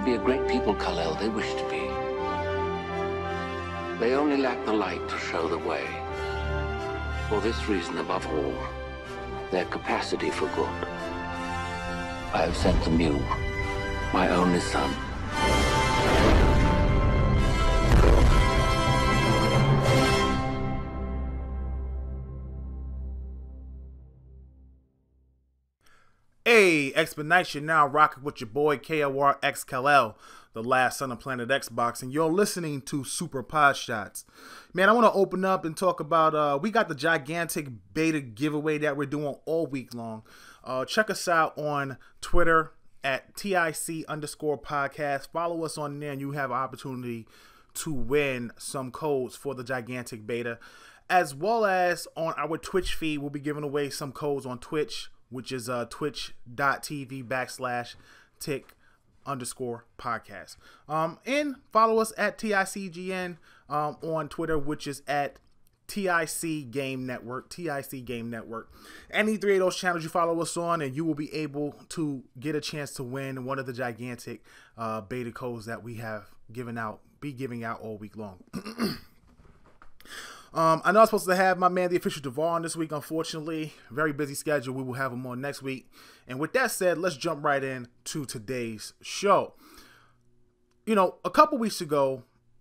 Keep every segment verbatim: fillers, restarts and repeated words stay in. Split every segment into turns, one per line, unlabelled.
be a great people, Kal-El. They wish to be. They only lack the light to show the way. For this reason, above all, their capacity for good. I have sent them you, my only son.
Hey, Expedition now rocking with your boy K O R X Kal-El, the last son of Planet Xbox, and you're listening to Super Podshots. Man, I want to open up and talk about, uh, we got the gigantic beta giveaway that we're doing all week long. Uh, check us out on Twitter at tic underscore podcast. Follow us on there and you have an opportunity to win some codes for the gigantic beta. As well as on our Twitch feed, we'll be giving away some codes on Twitch, which is uh, twitch.tv backslash tic underscore podcast. Um, and follow us at TICGN um, on Twitter, which is at TIC Game Network, TIC Game Network. Any three of those channels you follow us on, and you will be able to get a chance to win one of the gigantic uh, beta codes that we have given out, be giving out all week long. Um, I know I'm supposed to have my man, the official Devar, on this week. Unfortunately, very busy schedule. We will have him on next week. And with that said, let's jump right in to today's show. You know, a couple weeks ago,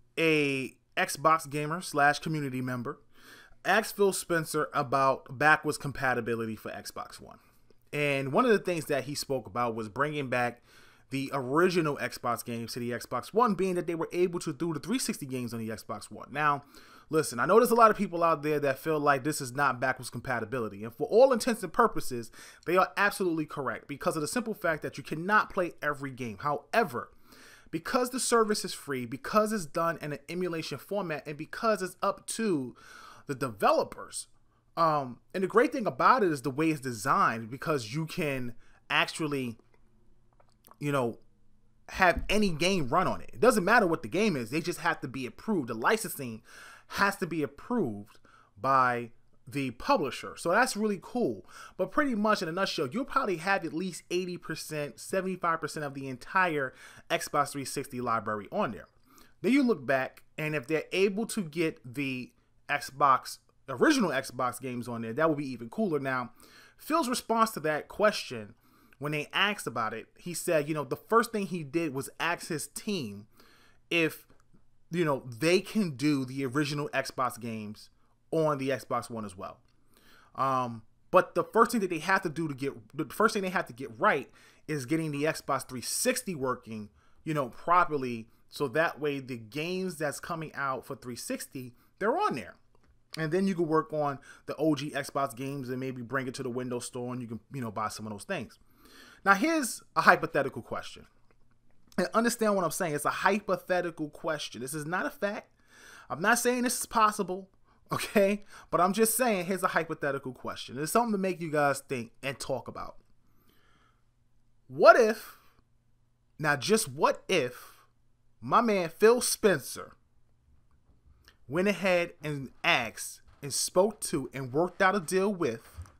a Xbox gamer slash community member asked Phil Spencer about backwards compatibility for Xbox One. And one of the things that he spoke about was bringing back the original Xbox games to the Xbox One, being that they were able to do the three sixty games on the Xbox One. Now, listen, I know there's a lot of people out there that feel like this is not backwards compatibility. And for all intents and purposes, they are absolutely correct because of the simple fact that you cannot play every game. However, because the service is free, because it's done in an emulation format, and because it's up to the developers, um, and the great thing about it is the way it's designed, because you can actually, you know, have any game run on it. It doesn't matter what the game is. They just have to be approved. The licensing has to be approved by the publisher. So that's really cool. But pretty much in a nutshell, you'll probably have at least eighty percent, seventy-five percent of the entire Xbox three sixty library on there. Then you look back, and if they're able to get the Xbox, original Xbox games on there, that would be even cooler. Now, Phil's response to that question, when they asked about it, he said, you know, the first thing he did was ask his team if, you know, they can do the original Xbox games on the Xbox One as well. Um, but the first thing that they have to do to get, the first thing they have to get right is getting the Xbox three sixty working, you know, properly. So that way the games that's coming out for three sixty, they're on there. And then you can work on the O G Xbox games and maybe bring it to the Windows Store and you can, you know, buy some of those things. Now, here's a hypothetical question. And understand what I'm saying. It's a hypothetical question. This is not a fact. I'm not saying this is possible, okay? But I'm just saying, here's a hypothetical question. It's something to make you guys think and talk about. What if, now just what if, my man Phil Spencer went ahead and asked and spoke to and worked out a deal with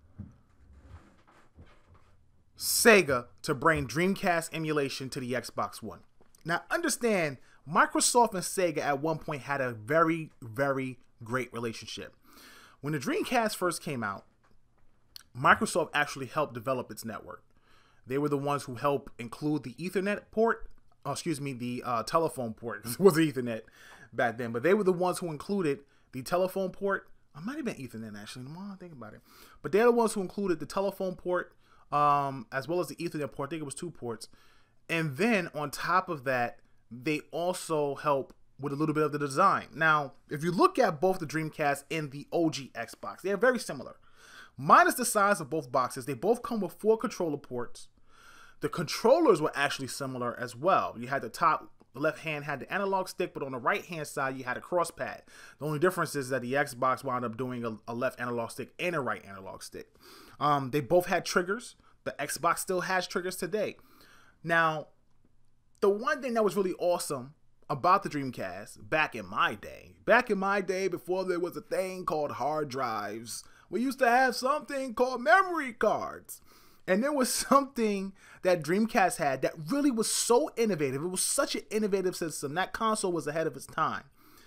Sega to bring Dreamcast emulation to the Xbox One. Now, understand, Microsoft and Sega at one point had a very, very great relationship. When the Dreamcast first came out, Microsoft actually helped develop its network. They were the ones who helped include the Ethernet port, oh, excuse me, the uh, telephone port, because it was Ethernet back then, but they were the ones who included the telephone port. It might have been Ethernet, actually, the more I think about it. But they're the ones who included the telephone port, Um, as well as the Ethernet port. I think it was two ports. And then on top of that, they also help with a little bit of the design. Now, if you look at both the Dreamcast and the O G Xbox, they are very similar. Minus the size of both boxes, they both come with four controller ports. The controllers were actually similar as well. You had the top, the left hand had the analog stick, but on the right hand side, you had a cross pad. The only difference is that the Xbox wound up doing a, a left analog stick and a right analog stick. Um, they both had triggers. The Xbox still has triggers today. Now, the one thing that was really awesome about the Dreamcast back in my day, back in my day before there was a thing called hard drives, we used to have something called memory cards. And there was something that Dreamcast had that really was so innovative. It was such an innovative system. That console was ahead of its time.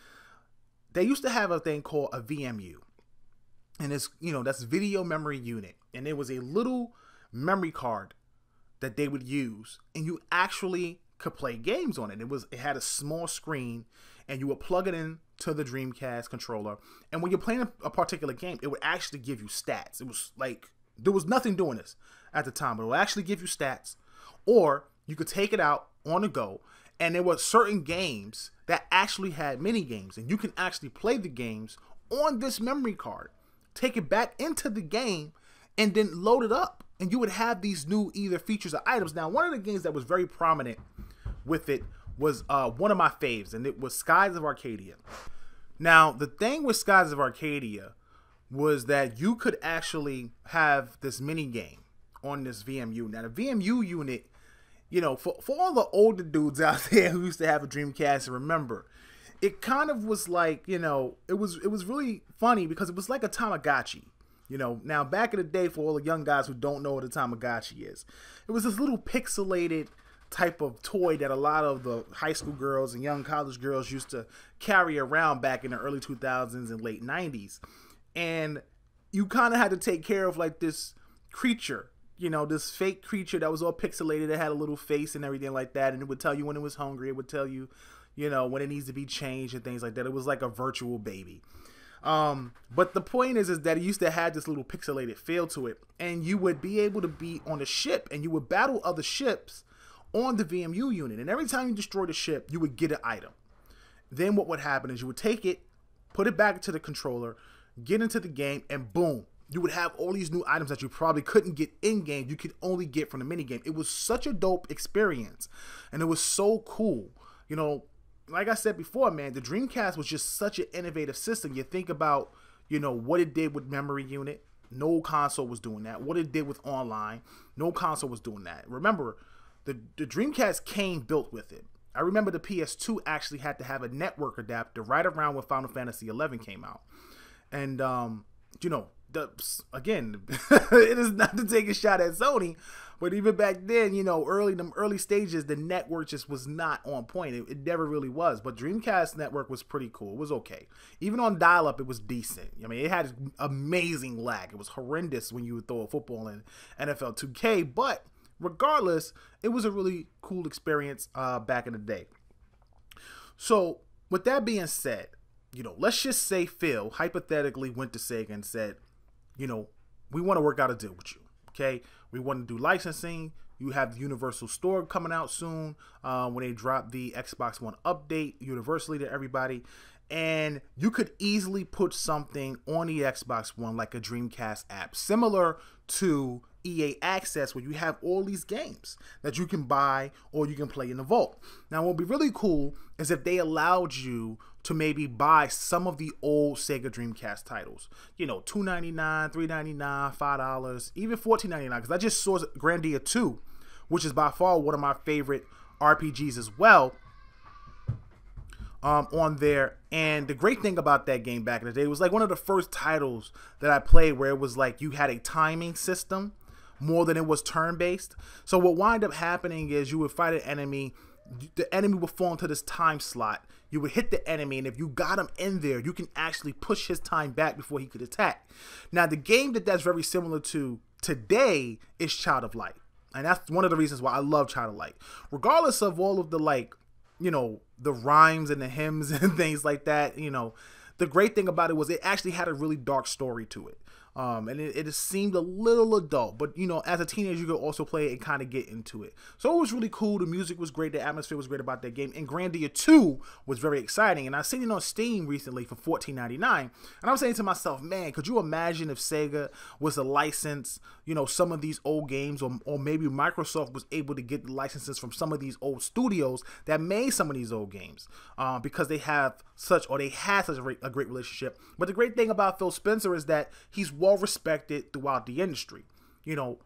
They used to have a thing called a V M U. And it's, you know, that's video memory unit. And it was a little memory card that they would use. And you actually could play games on it. It was, it had a small screen and you would plug it in to the Dreamcast controller. And when you're playing a, a particular game, it would actually give you stats. It was like, there was nothing doing this at the time, but it will actually give you stats. Or you could take it out on the go, and there were certain games that actually had mini games, and you can actually play the games on this memory card, take it back into the game, and then load it up, and you would have these new either features or items. Now, one of the games that was very prominent with it was uh, one of my faves, and it was Skies of Arcadia. Now, the thing with Skies of Arcadia was that you could actually have this mini game on this V M U. Now, the V M U unit, you know, for, for all the older dudes out there who used to have a Dreamcast and remember, it kind of was like, you know, it was it was really funny because it was like a Tamagotchi. You know, now back in the day, for all the young guys who don't know what a Tamagotchi is, it was this little pixelated type of toy that a lot of the high school girls and young college girls used to carry around back in the early two thousands and late nineties. And you kind of had to take care of like this creature, you know, this fake creature that was all pixelated. It had a little face and everything like that. And it would tell you when it was hungry. It would tell you, you know, when it needs to be changed and things like that. It was like a virtual baby. Um, but the point is, is that it used to have this little pixelated feel to it. And you would be able to be on a ship and you would battle other ships on the V M U unit. And every time you destroyed a ship, you would get an item. Then what would happen is you would take it, put it back into the controller, get into the game, and boom, you would have all these new items that you probably couldn't get in game. You could only get from the mini game. It was such a dope experience, and it was so cool. You know, like I said before, man, the Dreamcast was just such an innovative system. You think about, you know, what it did with memory unit. No console was doing that. What it did with online. No console was doing that. Remember, the, the Dreamcast came built with it. I remember the P S two actually had to have a network adapter right around when Final Fantasy eleven came out. And, um, you know, the, again, it is not to take a shot at Sony, but even back then, you know, early them early stages, the network just was not on point. It, it never really was. But Dreamcast network was pretty cool. It was okay. Even on dial-up, it was decent. I mean, it had amazing lag. It was horrendous when you would throw a football in N F L two K. But regardless, it was a really cool experience uh, back in the day. So with that being said, you know, let's just say Phil hypothetically went to Sega and said, you know, we want to work out a deal with you. Okay. We want to do licensing. You have the Universal Store coming out soon uh, when they drop the Xbox One update universally to everybody. And you could easily put something on the Xbox One like a Dreamcast app, similar to E A Access, where you have all these games that you can buy or you can play in the vault. Now, what would be really cool is if they allowed you to maybe buy some of the old Sega Dreamcast titles. You know, two ninety-nine, three ninety-nine, five dollars, even fourteen ninety-nine. Because I just saw Grandia two, which is by far one of my favorite R P Gs as well, um, on there. And the great thing about that game back in the day, it was like one of the first titles that I played where it was like you had a timing system more than it was turn-based. So what wound up happening is you would fight an enemy, the enemy would fall into this time slot, you would hit the enemy, and if you got him in there, you can actually push his time back before he could attack. Now, the game that that's very similar to today is Child of Light. And that's one of the reasons why I love Child of Light. Regardless of all of the, like, you know, the rhymes and the hymns and things like that, you know, the great thing about it was it actually had a really dark story to it. Um, and it, it seemed a little adult, but, you know, as a teenager, you could also play it and kind of get into it. So it was really cool. The music was great. The atmosphere was great about that game. And Grandia two was very exciting. And I seen it on Steam recently for fourteen ninety-nine. And I was saying to myself, man, could you imagine if Sega was to license, you know, some of these old games, or, or maybe Microsoft was able to get the licenses from some of these old studios that made some of these old games, uh, because they have such, or they had such a, a great relationship. But the great thing about Phil Spencer is that he's well respected throughout the industry. You know,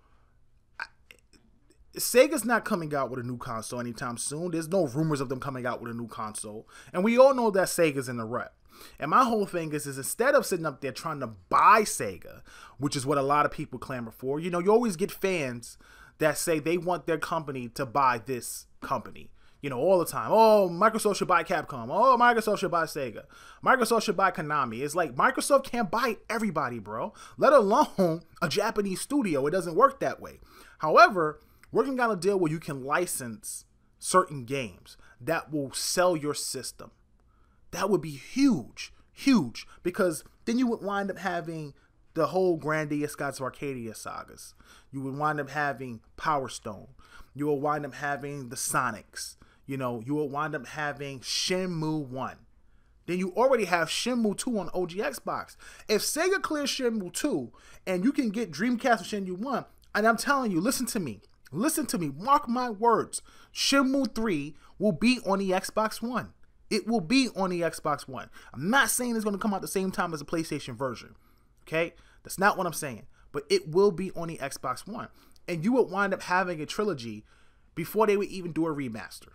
Sega's not coming out with a new console anytime soon. There's no rumors of them coming out with a new console. And we all know that Sega's in the rut. And my whole thing is, is instead of sitting up there trying to buy Sega, which is what a lot of people clamor for, you know, you always get fans that say they want their company to buy this company. You know, all the time. Oh, Microsoft should buy Capcom. Oh, Microsoft should buy Sega. Microsoft should buy Konami. It's like Microsoft can't buy everybody, bro. Let alone a Japanese studio. It doesn't work that way. However, working on a deal where you can license certain games that will sell your system, that would be huge, huge. Because then you would wind up having the whole Grandia Scotts of Arcadia sagas. You would wind up having Power Stone. You will wind up having the Sonics. You know, you will wind up having Shenmue one. Then you already have Shenmue two on O G Xbox. If Sega clears Shenmue two and you can get Dreamcast or Shenmue one, and I'm telling you, listen to me. Listen to me. Mark my words. Shenmue three will be on the Xbox One. It will be on the Xbox One. I'm not saying it's going to come out the same time as the PlayStation version. Okay? That's not what I'm saying. But it will be on the Xbox One. And you would wind up having a trilogy before they would even do a remaster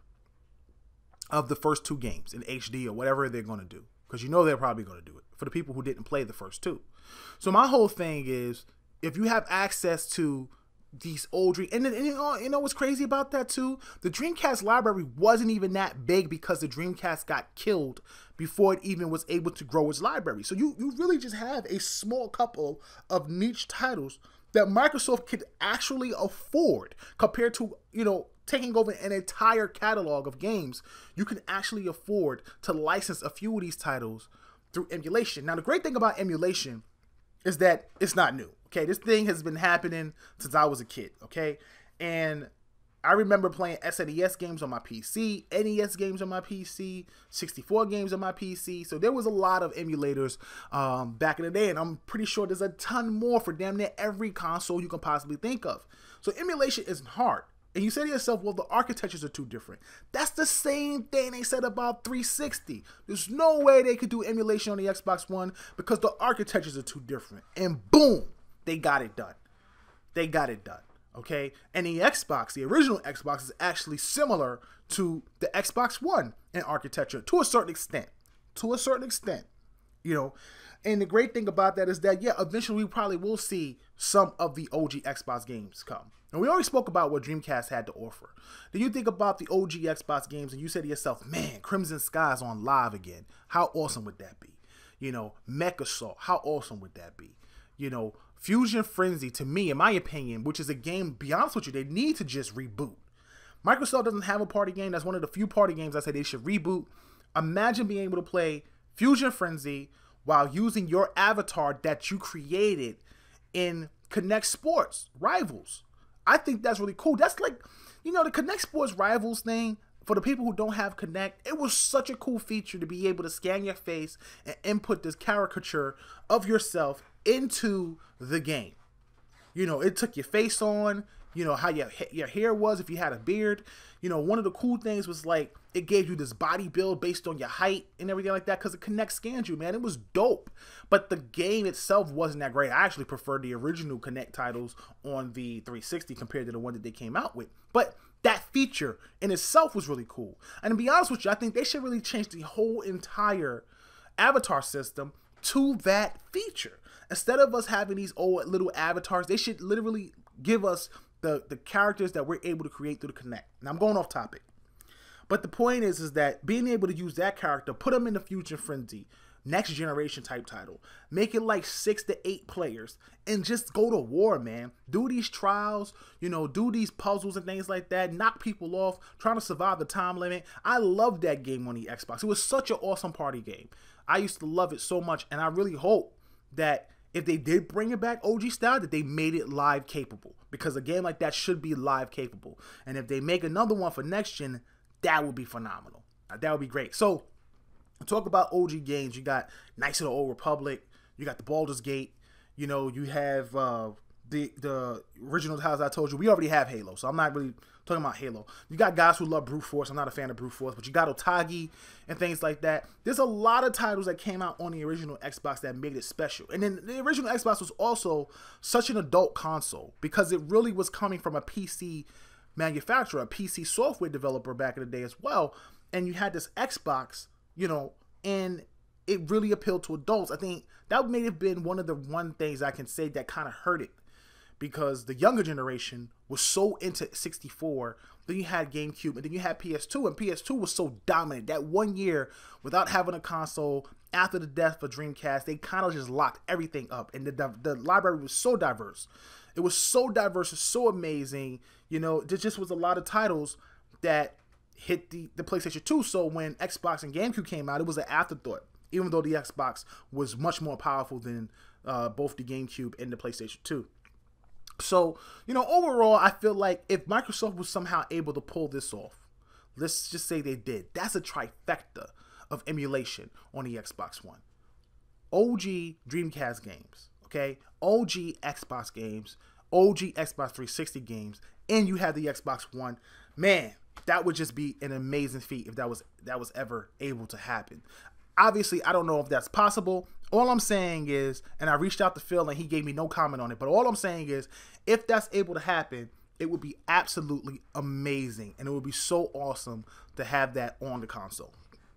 of the first two games in H D or whatever they're going to do. Because you know they're probably going to do it for the people who didn't play the first two. So my whole thing is, if you have access to these old dream, and, then, and you know, you know what's crazy about that too? The Dreamcast library wasn't even that big because the Dreamcast got killed before it even was able to grow its library. So you, you really just have a small couple of niche titles that Microsoft could actually afford compared to, you know, taking over an entire catalog of games. You can actually afford to license a few of these titles through emulation. Now, the great thing about emulation is that it's not new. Okay, this thing has been happening since I was a kid. Okay, and I remember playing S N E S games on my P C, N E S games on my P C, sixty-four games on my P C. So there was a lot of emulators um, back in the day, and I'm pretty sure there's a ton more for damn near every console you can possibly think of. So emulation isn't hard. And you say to yourself, well, the architectures are too different. That's the same thing they said about three sixty. There's no way they could do emulation on the Xbox One because the architectures are too different. And boom, they got it done. They got it done. Okay? And the Xbox, the original Xbox, is actually similar to the Xbox One in architecture to a certain extent. To a certain extent. You know? And the great thing about that is that, yeah, eventually we probably will see some of the O G Xbox games come. And we already spoke about what Dreamcast had to offer. Then you think about the O G Xbox games and you say to yourself, man, Crimson Sky's on live again. How awesome would that be? You know, Mech Assault, how awesome would that be? You know, Fusion Frenzy, to me, in my opinion, which is a game, be honest with you, they need to just reboot. Microsoft doesn't have a party game. That's one of the few party games I say they should reboot. Imagine being able to play Fusion Frenzy while using your avatar that you created in Connect Sports Rivals. I think that's really cool. That's like, you know, the Connect Sports Rivals thing, for the people who don't have Connect, it was such a cool feature to be able to scan your face and input this caricature of yourself into the game. You know, it took your face on, you know, how your, your hair was, if you had a beard. You know, one of the cool things was like, it gave you this body build based on your height and everything like that because it Connect scanned you, man. It was dope. But the game itself wasn't that great. I actually preferred the original Connect titles on the three sixty compared to the one that they came out with. But that feature in itself was really cool. And to be honest with you, I think they should really change the whole entire avatar system to that feature. Instead of us having these old little avatars, they should literally give us the, the characters that we're able to create through the Connect. Now, I'm going off topic. But the point is, is that being able to use that character, put them in the Fusion Frenzy, next generation type title, make it like six to eight players, and just go to war, man. Do these trials, you know, do these puzzles and things like that, knock people off, trying to survive the time limit. I loved that game on the Xbox. It was such an awesome party game. I used to love it so much, and I really hope that if they did bring it back O G style, that they made it live capable, because a game like that should be live capable. And if they make another one for next gen, that would be phenomenal. That would be great. So, talk about O G games. You got Knights of the Old Republic. You got the Baldur's Gate. You know, you have uh, the the original titles I told you. We already have Halo, so I'm not really talking about Halo. You got guys who love Brute Force. I'm not a fan of Brute Force, but you got Otagi and things like that. There's a lot of titles that came out on the original Xbox that made it special. And then the original Xbox was also such an adult console because it really was coming from a P C manufacturer, a P C software developer back in the day as well. And you had this Xbox, you know, and it really appealed to adults. I think that may have been one of the one things I can say that kind of hurt it, because the younger generation was so into sixty-four. Then you had GameCube, and then you had P S two, and P S two was so dominant. That one year without having a console after the death of Dreamcast, they kind of just locked everything up, and the the library was so diverse. It was so diverse, it's so amazing. You know, there just was a lot of titles that hit the, the PlayStation two. So when Xbox and GameCube came out, it was an afterthought, even though the Xbox was much more powerful than uh, both the GameCube and the PlayStation two. So, you know, overall, I feel like if Microsoft was somehow able to pull this off, let's just say they did, that's a trifecta of emulation on the Xbox One. O G Dreamcast games, okay? O G Xbox games, O G Xbox three sixty games, and you have the Xbox One. Man, that would just be an amazing feat if that was that was ever able to happen. Obviously, I don't know if that's possible. All I'm saying is, and I reached out to Phil and he gave me no comment on it, but all I'm saying is, if that's able to happen, it would be absolutely amazing, and it would be so awesome to have that on the console.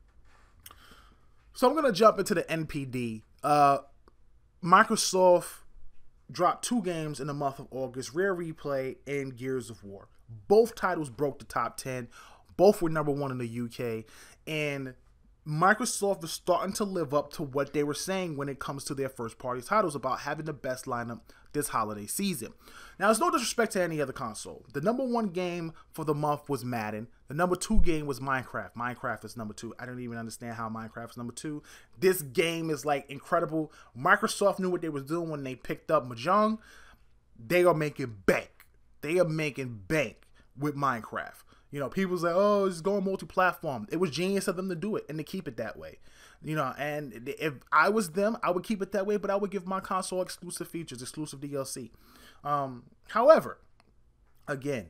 So I'm going to jump into the N P D. Uh, Microsoft dropped two games in the month of August, Rare Replay and Gears of War. Both titles broke the top ten. Both were number one in the U K, and Microsoft is starting to live up to what they were saying when it comes to their first-party titles about having the best lineup this holiday season. Now, it's no disrespect to any other console. The number one game for the month was Madden. The number two game was Minecraft. Minecraft is number two. I don't even understand how Minecraft is number two. This game is, like, incredible. Microsoft knew what they was doing when they picked up Mahjong. They are making bank. They are making bank with Minecraft. You know, people say, oh, it's going multi-platform. It was genius of them to do it and to keep it that way. You know, and if I was them, I would keep it that way, but I would give my console exclusive features, exclusive D L C. Um, however, again,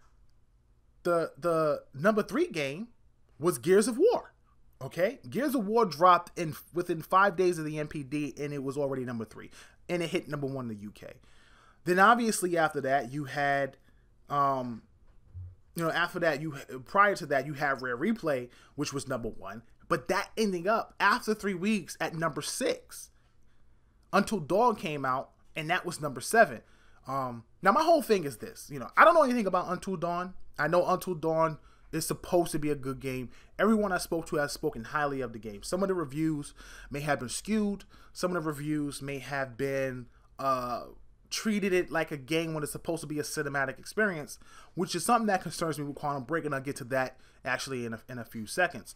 the the number three game was Gears of War. Okay? Gears of War dropped in within five days of the N P D, and it was already number three. And it hit number one in the U K. Then obviously after that, you had... Um, You know, after that, you prior to that, you have Rare Replay, which was number one. But that ending up after three weeks at number six. Until Dawn came out, and that was number seven. Um, now, my whole thing is this. You know, I don't know anything about Until Dawn. I know Until Dawn is supposed to be a good game. Everyone I spoke to has spoken highly of the game. Some of the reviews may have been skewed. Some of the reviews may have been... Uh, treated it like a game when it's supposed to be a cinematic experience, which is something that concerns me with Quantum Break, and I'll get to that actually in a, in a few seconds.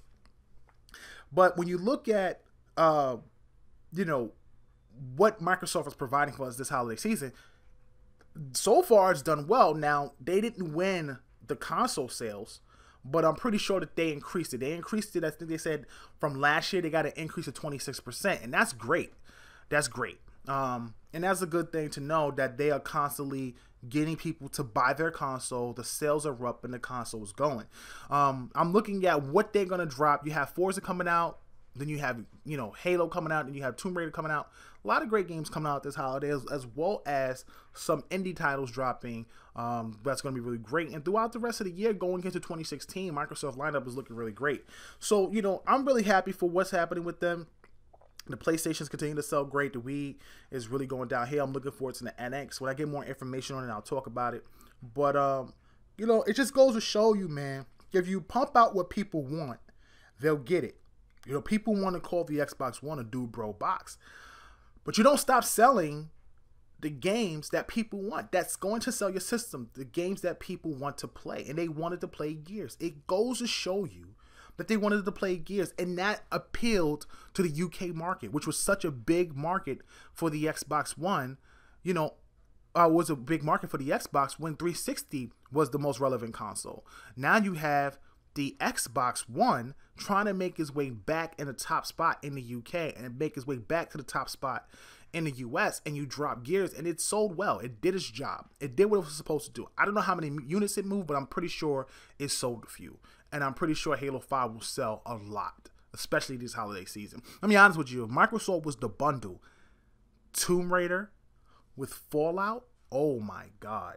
But when you look at, uh, you know, what Microsoft is providing for us this holiday season, so far it's done well. Now, they didn't win the console sales, but I'm pretty sure that they increased it. They increased it, I think they said from last year, they got an increase of twenty-six percent, and that's great. That's great. Um, and that's a good thing to know, that they are constantly getting people to buy their console. The sales are up and the console is going. Um, I'm looking at what they're going to drop. You have Forza coming out. Then you have, you know, Halo coming out. And you have Tomb Raider coming out. A lot of great games coming out this holiday, as, as well as some indie titles dropping. Um, that's going to be really great. And throughout the rest of the year, going into twenty sixteen, Microsoft lineup is looking really great. So, you know, I'm really happy for what's happening with them. The PlayStation's continue to sell great. The Wii is really going down here. I'm looking forward to the N X. When I get more information on it, I'll talk about it. But, um, you know, it just goes to show you, man, if you pump out what people want, they'll get it. You know, people want to call the Xbox One a dude bro box. But you don't stop selling the games that people want. That's going to sell your system. The games that people want to play. And they wanted to play Gears. It goes to show you that they wanted to play Gears, and that appealed to the U K market, which was such a big market for the Xbox One. You know, uh, was a big market for the Xbox when three sixty was the most relevant console. Now you have the Xbox One trying to make its way back in the top spot in the U K and make its way back to the top spot in the U S, and you drop Gears, and it sold well. It did its job. It did what it was supposed to do. I don't know how many units it moved, but I'm pretty sure it sold a few. And I'm pretty sure Halo five will sell a lot, especially this holiday season. Let me be honest with you. If Microsoft was to bundle Tomb Raider with Fallout, oh my God.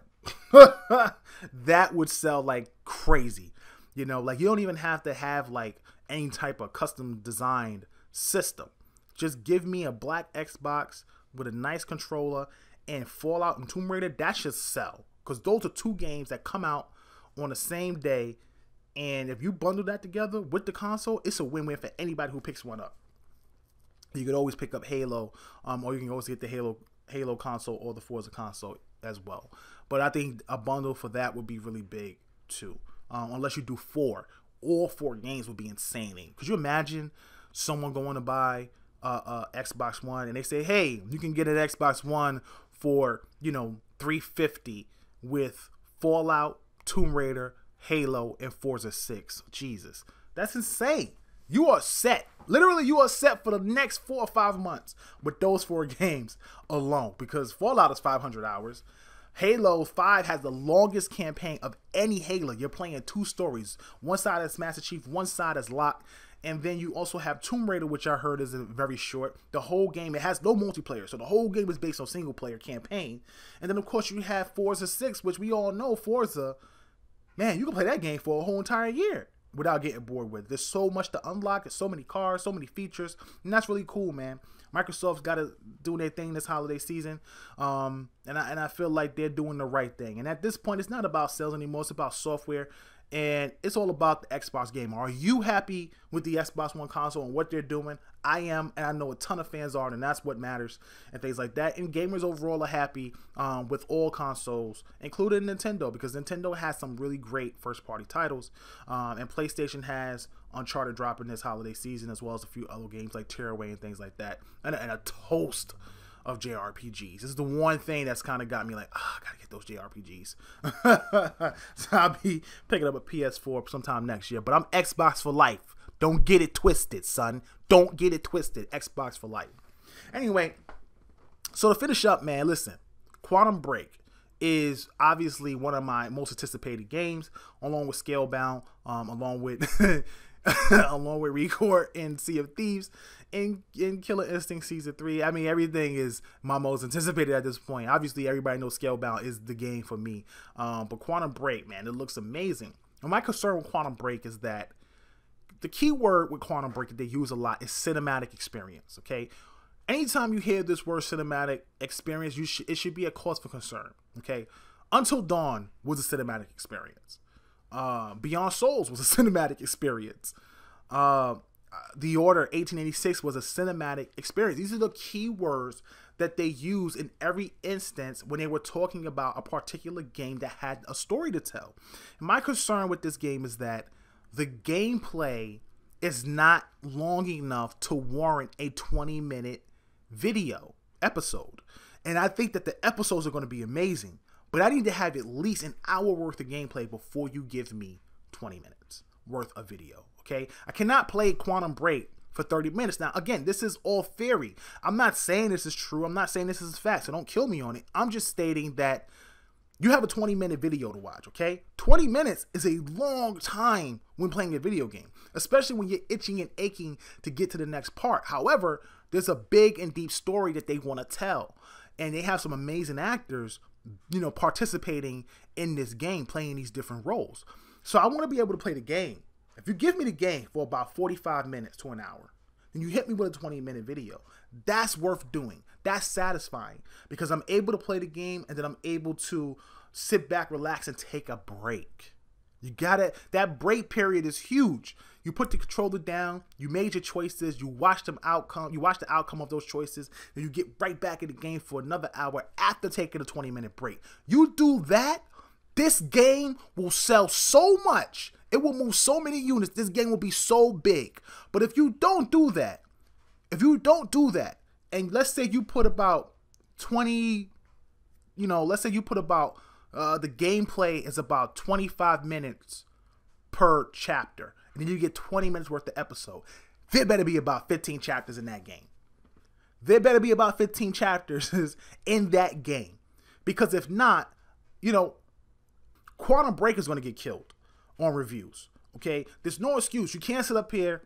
That would sell like crazy. You know, like you don't even have to have like any type of custom designed system. Just give me a black Xbox with a nice controller and Fallout and Tomb Raider. That should sell, because those are two games that come out on the same day. And if you bundle that together with the console, it's a win-win for anybody who picks one up. You could always pick up Halo, um, or you can always get the Halo Halo console or the Forza console as well. But I think a bundle for that would be really big too. Um, unless you do four, all four games would be insane. Could you imagine someone going to buy uh, uh, Xbox One and they say, "Hey, you can get an Xbox One for, you know, three hundred fifty dollars with Fallout, Tomb Raider, Halo, and Forza six." Jesus, that's insane. You are set. Literally, you are set for the next four or five months with those four games alone, because Fallout is five hundred hours. Halo five has the longest campaign of any Halo. You're playing two stories. One side is Master Chief, one side is Locke. And then you also have Tomb Raider, which I heard is very short. The whole game, it has no multiplayer. So the whole game is based on single player campaign. And then, of course, you have Forza six, which we all know Forza. Man, you can play that game for a whole entire year without getting bored with. There's so much to unlock. There's so many cars, so many features. And that's really cool, man. Microsoft's got to do their thing this holiday season. Um, and, I, and I feel like they're doing the right thing. And at this point, it's not about sales anymore. It's about software. And it's all about the Xbox game. Are you happy with the Xbox One console and what they're doing? I am, and I know a ton of fans are, and that's what matters, and things like that. And gamers overall are happy um, with all consoles, including Nintendo, because Nintendo has some really great first-party titles, um, and PlayStation has Uncharted dropping this holiday season, as well as a few other games like Tearaway and things like that, and, and a toast of J R P Gs. This is the one thing that's kind of got me like, ah, oh, I gotta get those J R P Gs. So I'll be picking up a P S four sometime next year. But I'm Xbox for life. Don't get it twisted, son. Don't get it twisted. Xbox for life. Anyway, so to finish up, man, listen. Quantum Break is obviously one of my most anticipated games, along with Scalebound, um, along with along with Record and Sea of Thieves, and, and Killer Instinct Season three. I mean, everything is my most anticipated at this point. Obviously, everybody knows Scalebound is the game for me. Um, but Quantum Break, man, it looks amazing. And my concern with Quantum Break is that the key word with Quantum Break that they use a lot is cinematic experience, okay? Anytime you hear this word cinematic experience, you sh it should be a cause for concern, okay? Until Dawn was a cinematic experience. Uh, Beyond Souls was a cinematic experience. Uh, The Order eighteen eighty-six was a cinematic experience. These are the key words that they use in every instance when they were talking about a particular game that had a story to tell. And my concern with this game is that the gameplay is not long enough to warrant a twenty minute video episode. And I think that the episodes are going to be amazing, but I need to have at least an hour worth of gameplay before you give me twenty minutes worth of video. Okay, I cannot play Quantum Break for thirty minutes. Now, again, this is all theory. I'm not saying this is true. I'm not saying this is fact, so don't kill me on it. I'm just stating that you have a twenty minute video to watch, okay? twenty minutes is a long time when playing a video game, especially when you're itching and aching to get to the next part. However, there's a big and deep story that they want to tell, and they have some amazing actors, you know, participating in this game, playing these different roles. So I want to be able to play the game. If you give me the game for about forty-five minutes to an hour, and you hit me with a twenty minute video, that's worth doing. That's satisfying because I'm able to play the game and then I'm able to sit back, relax, and take a break. You got it. That break period is huge. You put the controller down, you made your choices, you watch them outcome, you watch the outcome of those choices, and you get right back in the game for another hour after taking a twenty minute break. You do that, this game will sell so much. It will move so many units. This game will be so big. But if you don't do that, if you don't do that, and let's say you put about twenty, you know, let's say you put about, uh, the gameplay is about twenty-five minutes per chapter, and then you get twenty minutes worth of episode. There better be about fifteen chapters in that game. There better be about fifteen chapters in that game. Because if not, you know, Quantum Break is going to get killed on reviews. Okay, there's no excuse. You can't sit up here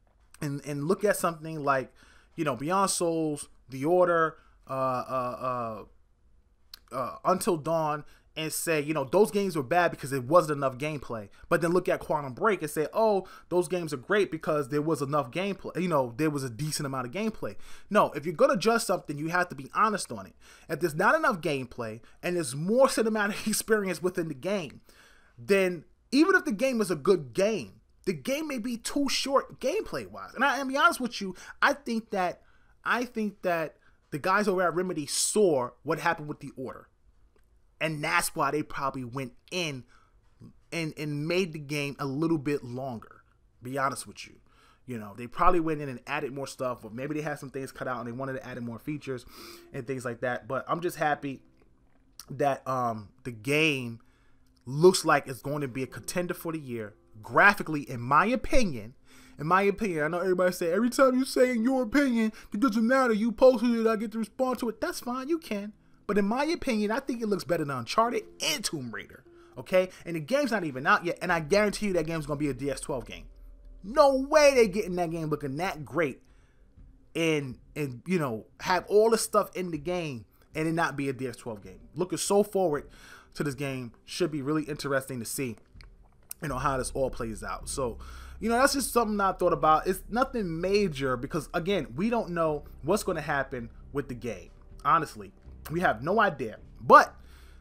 and and look at something like, you know, Beyond Souls, The Order, uh, uh, uh, uh, Until Dawn, and say, you know, those games were bad because there wasn't enough gameplay. But then look at Quantum Break and say, oh, those games are great because there was enough gameplay. You know, there was a decent amount of gameplay. No, if you're going to judge something, you have to be honest on it. If there's not enough gameplay and there's more cinematic experience within the game, then even if the game is a good game, the game may be too short gameplay-wise. And I, I'll be honest with you, I think that I think that the guys over at Remedy saw what happened with the Order. And that's why they probably went in and, and made the game a little bit longer. Be honest with you. You know, they probably went in and added more stuff, or maybe they had some things cut out and they wanted to add in more features and things like that. But I'm just happy that um, the game looks like it's going to be a contender for the year. Graphically, in my opinion, in my opinion, I know everybody say, every time you say in your opinion, it doesn't matter, you posted it, I get to respond to it. That's fine, you can. But in my opinion, I think it looks better than Uncharted and Tomb Raider. Okay? And the game's not even out yet. And I guarantee you that game's going to be a D S twelve game. No way they getting that game looking that great. And, and you know, have all the stuff in the game and it not be a D S twelve game. Looking so forward to this game. Should be really interesting to see, you know, how this all plays out. So, you know, that's just something I thought about. It's nothing major because, again, we don't know what's going to happen with the game. Honestly. We have no idea. But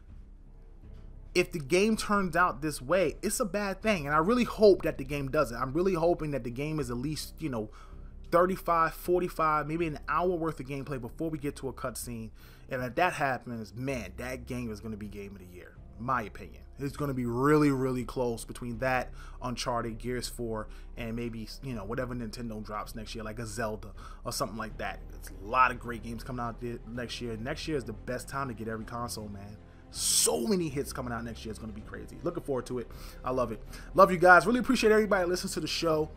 if the game turns out this way, it's a bad thing. And I really hope that the game doesn't. I'm really hoping that the game is at least, you know, thirty-five, forty-five, maybe an hour worth of gameplay before we get to a cutscene. And if that happens, man, that game is going to be game of the year. My opinion. It's going to be really, really close between that, Uncharted, Gears four, and maybe, you know, whatever Nintendo drops next year, like a Zelda or something like that. It's a lot of great games coming out there next year. Next year is the best time to get every console, man. So many hits coming out next year. It's going to be crazy. Looking forward to it. I love it. Love you guys. Really appreciate everybody that listens to the show.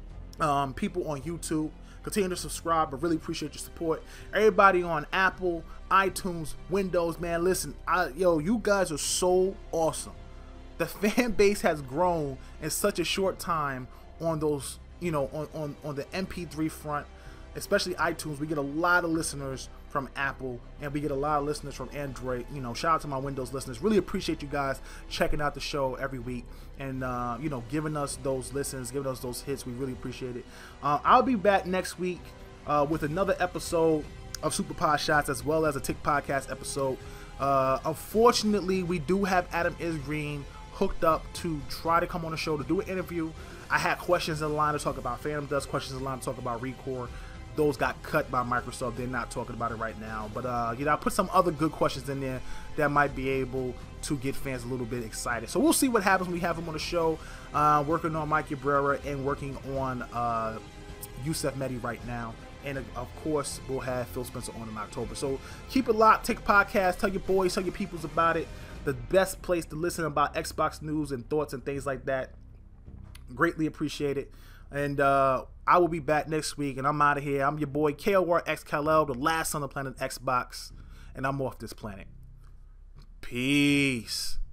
Um, people on YouTube. Continue to subscribe. I really appreciate your support. Everybody on Apple, iTunes, Windows, man, listen, I, yo, you guys are so awesome. The fan base has grown in such a short time on those, you know, on, on, on the M P three front, especially iTunes. We get a lot of listeners from Apple and we get a lot of listeners from Android. You know, shout out to my Windows listeners. Really appreciate you guys checking out the show every week and, uh, you know, giving us those listens, giving us those hits. We really appreciate it. Uh, I'll be back next week uh, with another episode of Super Podshots as well as a Tic Podcast episode. Uh, unfortunately, we do have Adam Isgreen hooked up to try to come on the show to do an interview. I had questions in line to talk about Phantom Dust, questions in line to talk about Recore. Those got cut by Microsoft. They're not talking about it right now. But, uh, you know, I put some other good questions in there that might be able to get fans a little bit excited. So we'll see what happens when we have him on the show. Uh, working on Mike Cabrera and working on uh, Yusef Mehdi right now. And, of course, we'll have Phil Spencer on in October. So keep it locked. Take a podcast. Tell your boys, tell your peoples about it. The best place to listen about Xbox news and thoughts and things like that. Greatly appreciate it. And uh, I will be back next week. And I'm out of here. I'm your boy, K O R X Kal-El, the last on the planet Xbox. And I'm off this planet. Peace.